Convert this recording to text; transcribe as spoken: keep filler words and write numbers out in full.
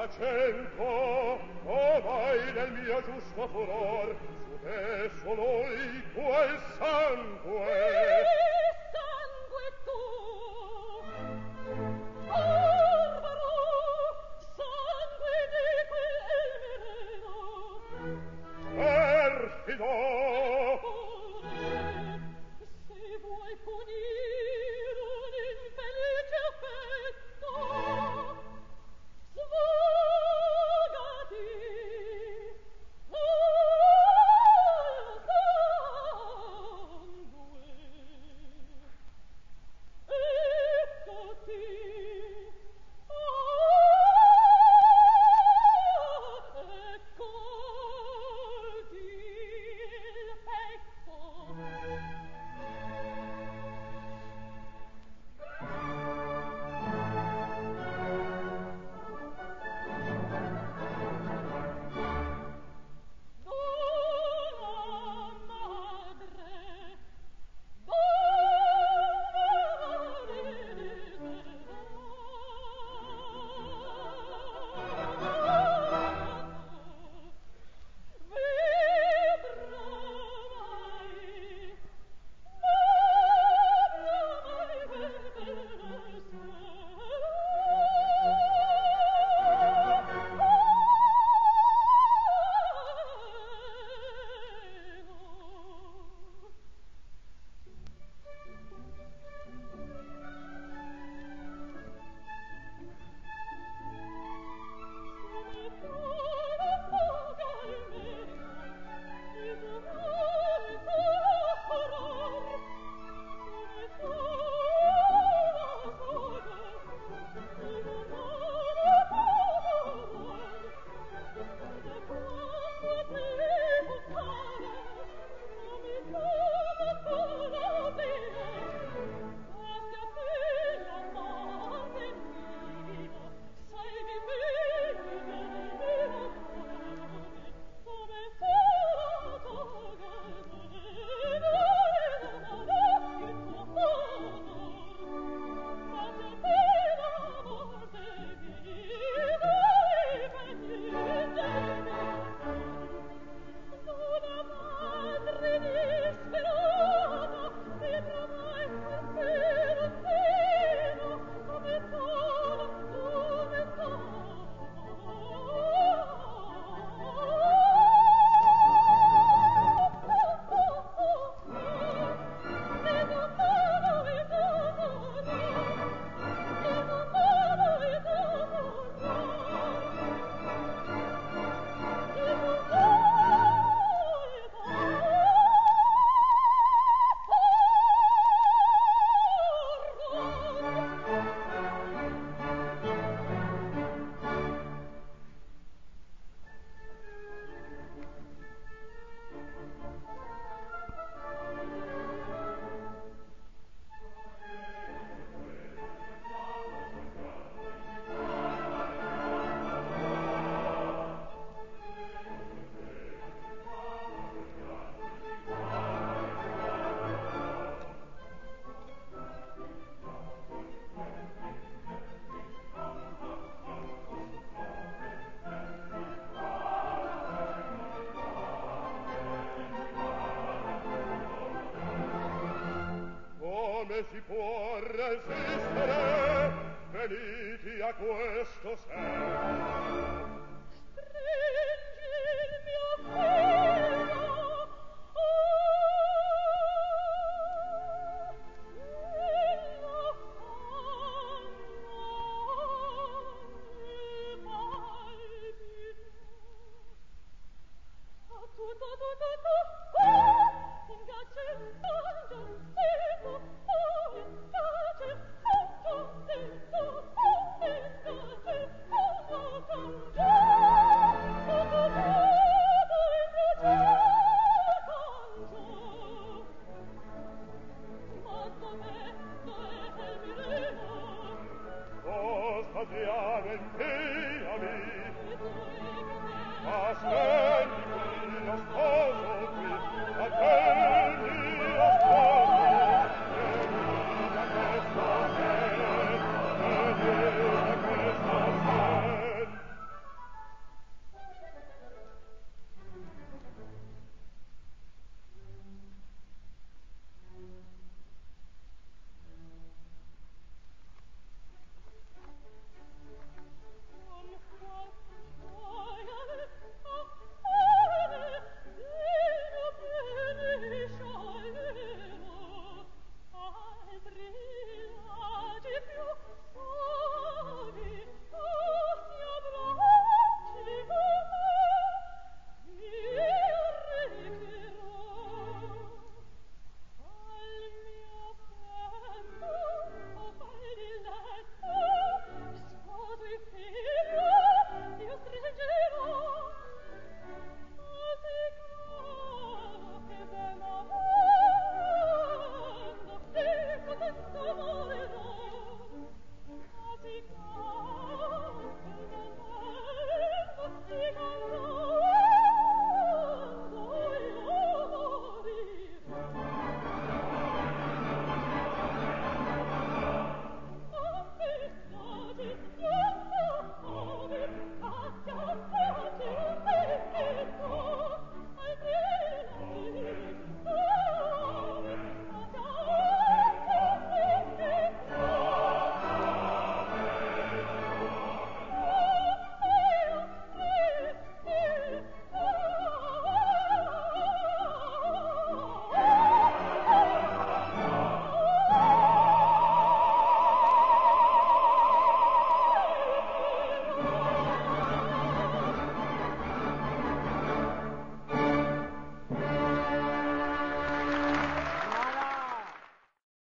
piacento, o vai del mio giusto furor, su te solo il tuo sangue. Il sangue tuo, barbaro, sangue di quel Elmereno. Perfido! Se vuoi punire un infelice affetto, svogati al sangue. Eccoti, ah, eccoti il petto. Donna madre, Come si può resistere, veniti a questo sen? Stringi il mio filo, tutto, tutto, tutto, in pace, tutto, tutto, in pace, tutto, tutto, in pace, tutto, tutto, tutto, ma dov'è, dov'è il mirino? Oh, Spasiano, inviami, E tu, e tu, aspetti